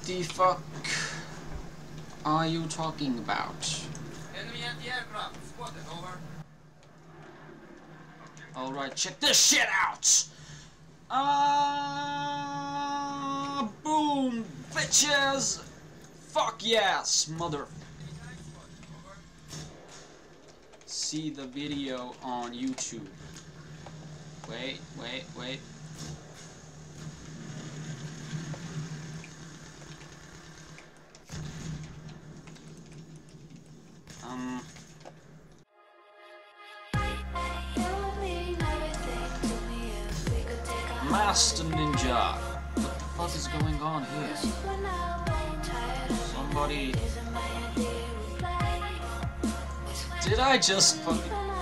the fuck are you talking about? Enemy anti-aircraft spotted, over. Alright, check this shit out! Boom, bitches! Fuck yes, mother... See the video on YouTube. Wait. Master Ninja. What the fuck is going on here? Somebody... Did I just fucking...